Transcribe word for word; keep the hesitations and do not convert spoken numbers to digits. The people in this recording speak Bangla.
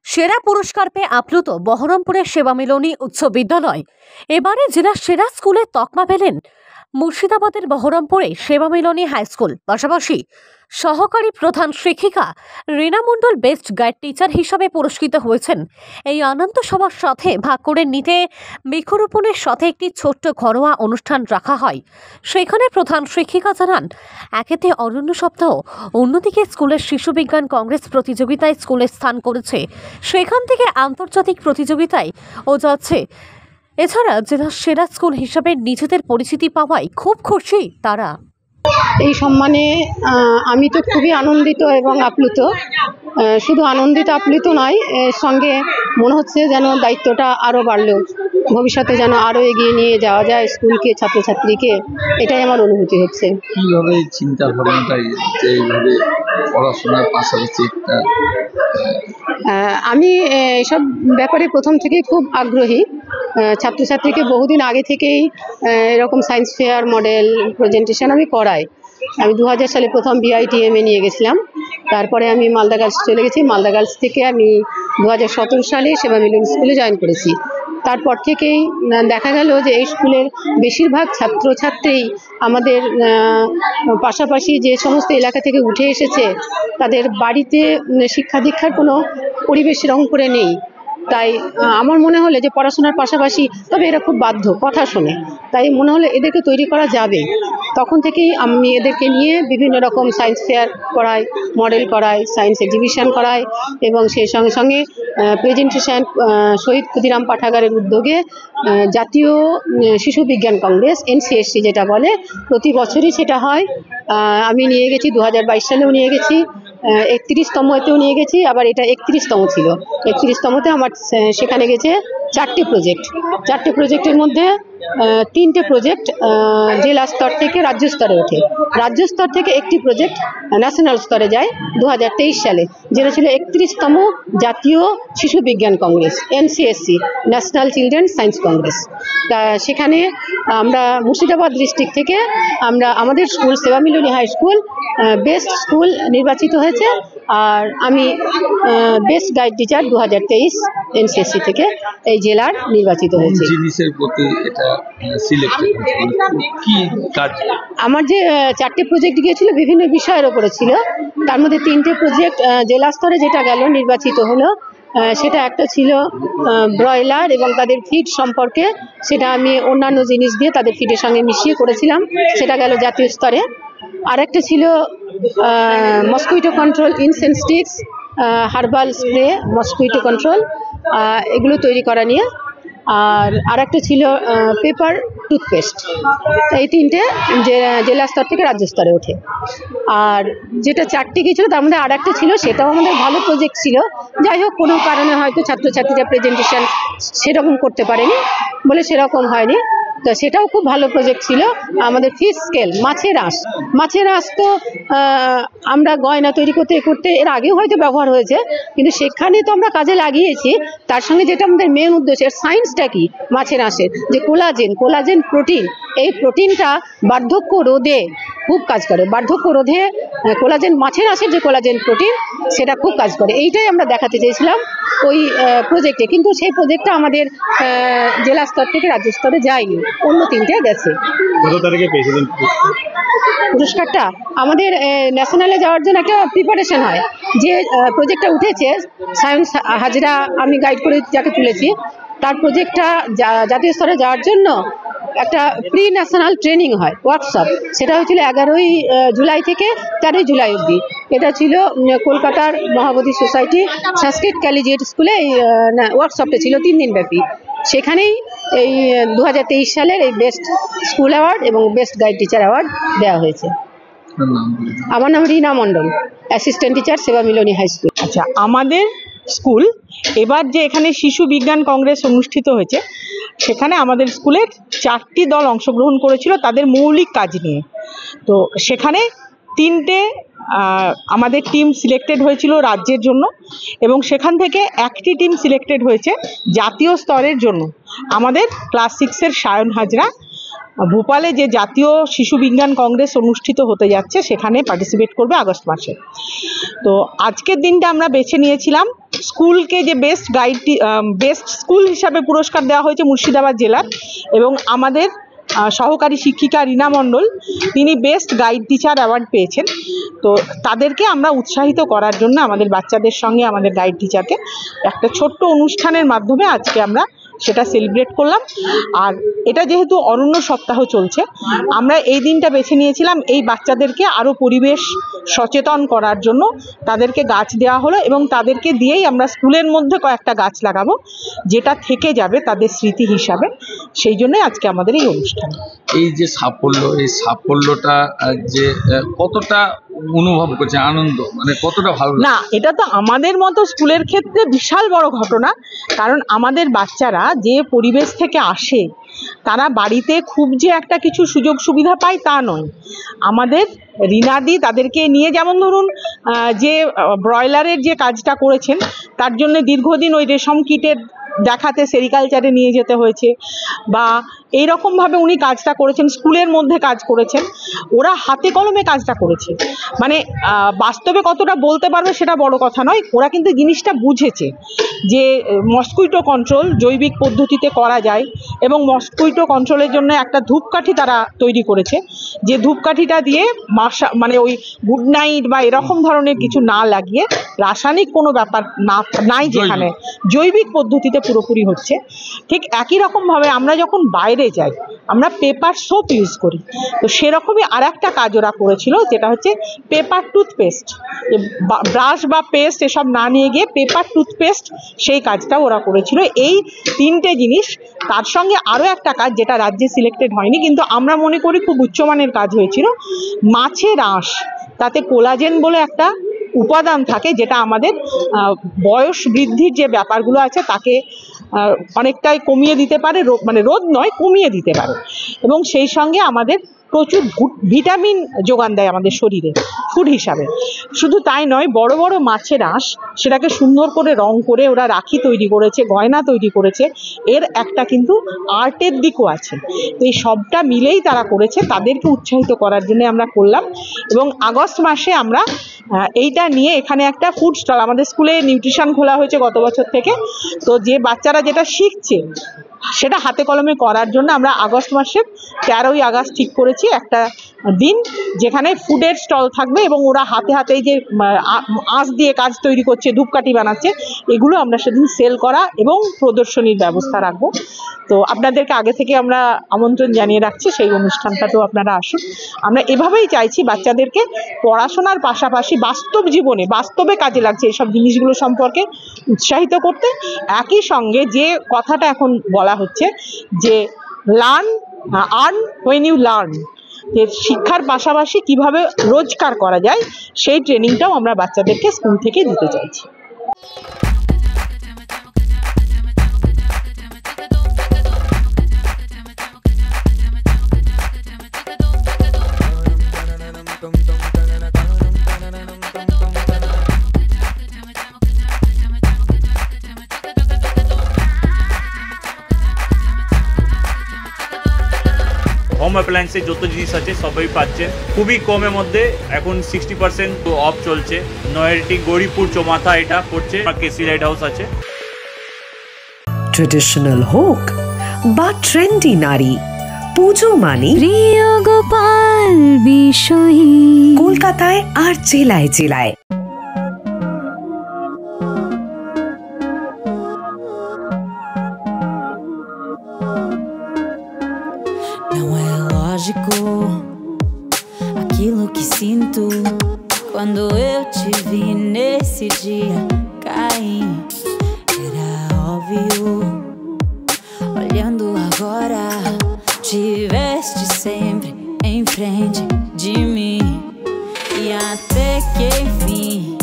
সেরা পুরস্কার পেয়ে আপ্লুত বহরমপুরের সেবামিলনী উচ্চ বিদ্যালয়। এবারে জেলার সেরা স্কুলে তকমা পেলেন মুর্শিদাবাদের বহরমপুরে সেবামিলনী হাই স্কুল। পাশাপাশি সহকারী প্রধান শিক্ষিকা Rina Mondal best guide teacher হিসাবে পুরস্কৃত হয়েছেন। এই আনন্দ সবার সাথে ভাগ করে নিতে বৃক্ষরোপণের সাথে একটি ছোট্ট ঘরোয়া অনুষ্ঠান রাখা হয়। সেখানে প্রধান শিক্ষিকা জানান, একেতে অরণ্য সপ্তাহ, অন্যদিকে স্কুলের শিশু বিজ্ঞান কংগ্রেস প্রতিযোগিতায় স্কুলে স্থান করেছে, সেখান থেকে আন্তর্জাতিক প্রতিযোগিতায় ও যাচ্ছে। এছাড়া জেলার সেরা স্কুল হিসাবে নিজেদের পরিচিতি পাওয়ায় খুব খুশি তারা। এই সম্মানে আমি তো খুবই আনন্দিত এবং আপ্লুত। শুধু আনন্দিত আপ্লুত নয়, এর সঙ্গে মনে হচ্ছে যেন দায়িত্বটা আরও বাড়লো, ভবিষ্যতে যেন আরও এগিয়ে নিয়ে যাওয়া যায় স্কুলকে, ছাত্রছাত্রীকে। এটাই আমার অনুভূতি হচ্ছে। কীভাবে চিন্তা ভাবনাটাই যে এইভাবে পড়াশোনার পাশাপাশি একটা আমি এসব ব্যাপারে প্রথম থেকেই খুব আগ্রহী। ছাত্রছাত্রীকে বহুদিন আগে থেকেই এরকম সায়েন্স ফেয়ার, মডেল প্রেজেন্টেশন আমি করাই। আমি দু হাজার সালে প্রথম বিআইটিএমে নিয়ে গেছিলাম, তারপরে আমি মালদা গার্লস চলে গেছি। মালদা গার্লস থেকে আমি দু হাজার সতেরো সালে সেবামিলনী স্কুলে জয়েন করেছি। তারপর থেকেই দেখা গেল যে এই স্কুলের বেশিরভাগ ছাত্রছাত্রী আমাদের পাশাপাশি যে সমস্ত এলাকা থেকে উঠে এসেছে, তাদের বাড়িতে শিক্ষা দীক্ষার কোনো পরিবেশ সেরকম করে নেই। তাই আমার মনে হলো যে পড়াশোনার পাশাপাশি, তবে এরা খুব বাধ্য, কথা শোনে, তাই মনে হলো এদেরকে তৈরি করা যাবে। তখন থেকেই আমি এদেরকে নিয়ে বিভিন্ন রকম সায়েন্স ফেয়ার করাই, মডেল করাই, সায়েন্স এক্সিবিশন করাই এবং সেই সঙ্গে সঙ্গে প্রেজেন্টেশন শহীদ ক্ষুদিরাম পাঠাগারের উদ্যোগে জাতীয় শিশু বিজ্ঞান কংগ্রেস, এনসিএসসি যেটা বলে, প্রতি বছরই সেটা হয়। আমি নিয়ে গেছি, দু হাজার বাইশ সালেও নিয়ে গেছি, একত্রিশতম এতেও নিয়ে গেছি, আবার এটা একত্রিশতম ছিল। একত্রিশতমতে আমার সেখানে গেছে চারটে প্রজেক্ট। চারটে প্রজেক্টের মধ্যে তিনটে প্রজেক্ট জেলা স্তর থেকে রাজ্য স্তরে ওঠে, রাজ্য স্তর থেকে একটি প্রজেক্ট ন্যাশনাল স্তরে যায় দু হাজার তেইশ সালে, যেটা ছিল একত্রিশতম জাতীয় শিশু বিজ্ঞান congress, NCSC, national children science congress. তা সেখানে আমরা মুর্শিদাবাদ ডিস্ট্রিক্ট থেকে আমরা আমাদের school Sebamilani high school best school নির্বাচিত হয়েছে। আর আমি বেস্ট গাইড টিচার দু হাজার তেইশ এনসিএসসি থেকে এই জেলার নির্বাচিত হয়েছে। জিনিসের প্রতি এটা সিলেক্টেড কি কাজ? আমার যে চারটে প্রজেক্ট গিয়েছিল বিভিন্ন বিষয়ের ওপরে ছিল, তার মধ্যে তিনটে প্রজেক্ট জেলা স্তরে যেটা গেল নির্বাচিত হলো, সেটা একটা ছিল ব্রয়লার এবং তাদের ফিড সম্পর্কে, সেটা আমি অন্যান্য জিনিস দিয়ে তাদের ফিডের সঙ্গে মিশিয়ে করেছিলাম, সেটা গেল জাতীয় স্তরে। আর একটা ছিল mosquito control incense sticks, herbal spray, mosquito control, এগুলো তৈরি করা নিয়ে। আর আরেকটা ছিল পেপার টুথপেস্ট। এই তিনটে জেলা স্তর থেকে রাজ্য স্তরে ওঠে। আর যেটা চারটে গিয়েছিল তার মধ্যে আর একটা ছিল, সেটাও আমাদের ভালো প্রজেক্ট ছিল। যাই হোক, কোনো কারণে হয়তো ছাত্রছাত্রীরা প্রেজেন্টেশন সেরকম করতে পারেনি বলে সেরকম হয়নি। তো সেটাও খুব ভালো প্রজেক্ট ছিল। আমাদের ফিশ স্কেল, মাছের আঁশ। মাছের আঁশ তো আমরা গয়না তৈরি করতে করতে এর আগেও হয়তো ব্যবহার হয়েছে, কিন্তু সেখানে তো আমরা কাজে লাগিয়েছি। তার সঙ্গে যেটা আমাদের মেন উদ্দেশ্য, সায়েন্সটা কি মাছের আঁশের, যে কোলাজেন, কোলাজেন প্রোটিন, এই প্রোটিনটা বার্ধক্য রোধে খুব কাজ করে। বার্ধক্য রোধে কোলাজেন, মাছের আঁশের যে কোলাজেন প্রোটিন, সেটা খুব কাজ করে। এইটাই আমরা দেখাতে চেয়েছিলাম ওই প্রজেক্টে, কিন্তু সেই প্রজেক্টটা আমাদের জেলা স্তর থেকে রাজ্য স্তরে যায়নি, অন্য তিনটে গেছে। কত তারিখে পেয়েছিলেন পুরস্কারটা? আমাদের ন্যাশনালে যাওয়ার জন্য একটা প্রিপারেশন হয়। যে প্রজেক্টটা উঠেছে সায়েন্স হাজরা, আমি গাইড করে যাকে তুলেছি, তার প্রজেক্টটা জাতীয় স্তরে যাওয়ার জন্য একটা প্রি ন্যাশনাল ট্রেনিং হয়, ওয়ার্কশপ। সেটা হয়েছিল এগারোই জুলাই থেকে তেরোই জুলাই অবধি। এটা ছিল কলকাতার মহাবোধি সোসাইটি সংস্কৃত কলেজিয়েট স্কুলে। এই ওয়ার্কশপটা ছিল তিন দিন ব্যাপী। সেখানেই এই দু হাজার তেইশ সালের এই বেস্ট স্কুল অ্যাওয়ার্ড এবং বেস্ট গাইড টিচার অ্যাওয়ার্ড দেওয়া হয়েছে। আমার নাম Rina Mondal, assistant teacher, Sebamilani high school. আচ্ছা, আমাদের স্কুল এবার যে এখানে শিশু বিজ্ঞান কংগ্রেস অনুষ্ঠিত হয়েছে, সেখানে আমাদের স্কুলের চারটি দল অংশগ্রহণ করেছিল তাদের মৌলিক কাজ নিয়ে। তো সেখানে তিনটে আমাদের টিম সিলেক্টেড হয়েছিল রাজ্যের জন্য, এবং সেখান থেকে একটি টিম সিলেক্টেড হয়েছে জাতীয় স্তরের জন্য। আমাদের ক্লাস সিক্সের সায়ন হাজরা ভোপালে যে জাতীয় শিশু বিজ্ঞান কংগ্রেস অনুষ্ঠিত হতে যাচ্ছে, সেখানে পার্টিসিপেট করবে আগস্ট মাসে। তো আজকের দিনটা আমরা বেছে নিয়েছিলাম স্কুলকে যে বেস্ট গাইড বেস্ট স্কুল হিসাবে পুরস্কার দেওয়া হয়েছে মুর্শিদাবাদ জেলার, এবং আমাদের সহকারী শিক্ষিকা রীনা মণ্ডল তিনি বেস্ট গাইড টিচার অ্যাওয়ার্ড পেয়েছেন। তো তাদেরকে আমরা উৎসাহিত করার জন্য আমাদের বাচ্চাদের সঙ্গে আমাদের গাইড টিচারকে একটা ছোট্ট অনুষ্ঠানের মাধ্যমে আজকে আমরা সেটা সেলিব্রেট করলাম। আর এটা যেহেতু অরণ্য সপ্তাহ চলছে, আমরা এই দিনটা বেছে নিয়েছিলাম এই বাচ্চাদেরকে আরও পরিবেশ সচেতন করার জন্য। তাদেরকে গাছ দেওয়া হলো এবং তাদেরকে দিয়েই আমরা স্কুলের মধ্যে কয়েকটা গাছ লাগাবো, যেটা থেকে যাবে তাদের স্মৃতি হিসাবে। সেই জন্যই আজকে আমাদের এই অনুষ্ঠান। এই যে সাফল্য, এই সাফল্যটা যে কতটা অনুভব করছে, আনন্দ মানে কতটা ভালো না, এটা তো আমাদের মতো স্কুলের ক্ষেত্রে বিশাল বড় ঘটনা। কারণ আমাদের বাচ্চারা যে পরিবেশ থেকে আসে, তারা বাড়িতে খুব যে একটা কিছু সুযোগ সুবিধা পায় তা নয়। আমাদের রিনাদি তাদেরকে নিয়ে, যেমন ধরুন যে ব্রয়লারের যে কাজটা করেছেন, তার জন্য দীর্ঘদিন ওই রেশম কিটের দেখাতে সেরিকালচারে নিয়ে যেতে হয়েছে, বা এইরকমভাবে উনি কাজটা করেছেন, স্কুলের মধ্যে কাজ করেছেন। ওরা হাতে কলমে কাজটা করেছে, মানে বাস্তবে কতটা বলতে পারবে সেটা বড় কথা নয়, ওরা কিন্তু জিনিসটা বুঝেছে যে মসকুইটো কন্ট্রোল জৈবিক পদ্ধতিতে করা যায়। এবং মসকুইটো কন্ট্রোলের জন্য একটা ধূপকাঠি তারা তৈরি করেছে, যে ধূপকাঠিটা দিয়ে মাসা মানে ওই গুড নাইট বা এরকম ধরনের কিছু না লাগিয়ে, রাসায়নিক কোনো ব্যাপার না নাই যেখানে, জৈবিক পদ্ধতিতে পুরোপুরি হচ্ছে। ঠিক একই রকমভাবে আমরা যখন বাইরে যাই, আমরা পেপার সোপ ইউজ করি, তো সেরকমই আর একটা কাজ ওরা করেছিল, যেটা হচ্ছে পেপার টুথপেস্ট। ব্রাশ বা পেস্ট এসব না নিয়ে গিয়ে পেপার টুথপেস্ট, সেই কাজটা ওরা করেছিল। এই তিনটে জিনিস, তার সঙ্গে আরও একটা কাজ যেটা রাজ্যে সিলেক্টেড হয়নি, কিন্তু আমরা মনে করি খুব উচ্চমানের কাজ হয়েছিল, মাছের আঁশ। তাতে কোলাজেন বলে একটা উপাদান থাকে, যেটা আমাদের বয়স বৃদ্ধির যে ব্যাপারগুলো আছে তাকে অনেকটাই কমিয়ে দিতে পারে, মানে রোধ নয়, কমিয়ে দিতে পারে। এবং সেই সঙ্গে আমাদের প্রচুর ভিটামিন যোগান দেয় আমাদের শরীরে ফুড হিসাবে। শুধু তাই নয়, বড় বড় মাছের আঁশ, সেটাকে সুন্দর করে রং করে ওরা রাখি তৈরি করেছে, গয়না তৈরি করেছে। এর একটা কিন্তু আর্টের দিকও আছে। তো এই সবটা মিলেই তারা করেছে, তাদেরকে উৎসাহিত করার জন্য আমরা করলাম। এবং আগস্ট মাসে আমরা এইটা নিয়ে এখানে একটা ফুড স্টল, আমাদের স্কুলে নিউট্রিশন খোলা হয়েছে গত বছর থেকে। তো যে বাচ্চারা যেটা শিখছে সেটা হাতে কলমে করার জন্য আমরা আগস্ট মাসে তেরোই আগস্ট ঠিক করেছি একটা দিন, যেখানে ফুডের স্টল থাকবে এবং ওরা হাতে হাতে যে আঁশ দিয়ে কাজ তৈরি করছে, ধূপকাঠি বানাচ্ছে, এগুলো আমরা সেদিন সেল করা এবং প্রদর্শনীর ব্যবস্থা রাখবো। তো আপনাদেরকে আগে থেকে আমরা আমন্ত্রণ জানিয়ে রাখছি, সেই অনুষ্ঠানটাতেও আপনারা আসুন। আমরা এভাবেই চাইছি বাচ্চাদেরকে পড়াশোনার পাশাপাশি বাস্তব জীবনে, বাস্তবে কাজে লাগছে এইসব জিনিসগুলো সম্পর্কে উৎসাহিত করতে। একই সঙ্গে যে কথাটা এখন বলা হচ্ছে যে learn earn when you learn, যে শিক্ষার পাশাপাশি কিভাবে রোজগার করা যায়, সেই ট্রেনিংটাও আমরা বাচ্চাদেরকে স্কুল থেকে দিতে চাইছি। হোম অ্যাপ্লায়েন্সের যত জিনিস আছে সবই পাচ্ছেন খুবই কমের মধ্যে। এখন সিক্সটি পার্সেন্ট অফ চলছে। নয়ারটি গৌরীপুর চৌমাথা এটা পড়ছে, কেসি লাইট হাউস আছে। ট্রেডিশনাল হোক বা ট্রেন্ডি নারী, পুজো মানে প্রিয় গোপাল বিষয়ী কলকাতায় আর জেলায় জেলায়। Não é lógico aquilo que sinto quando eu te vi nesse dia cair. Era óbvio, olhando agora, tiveste sempre em frente de mim. E até que enfim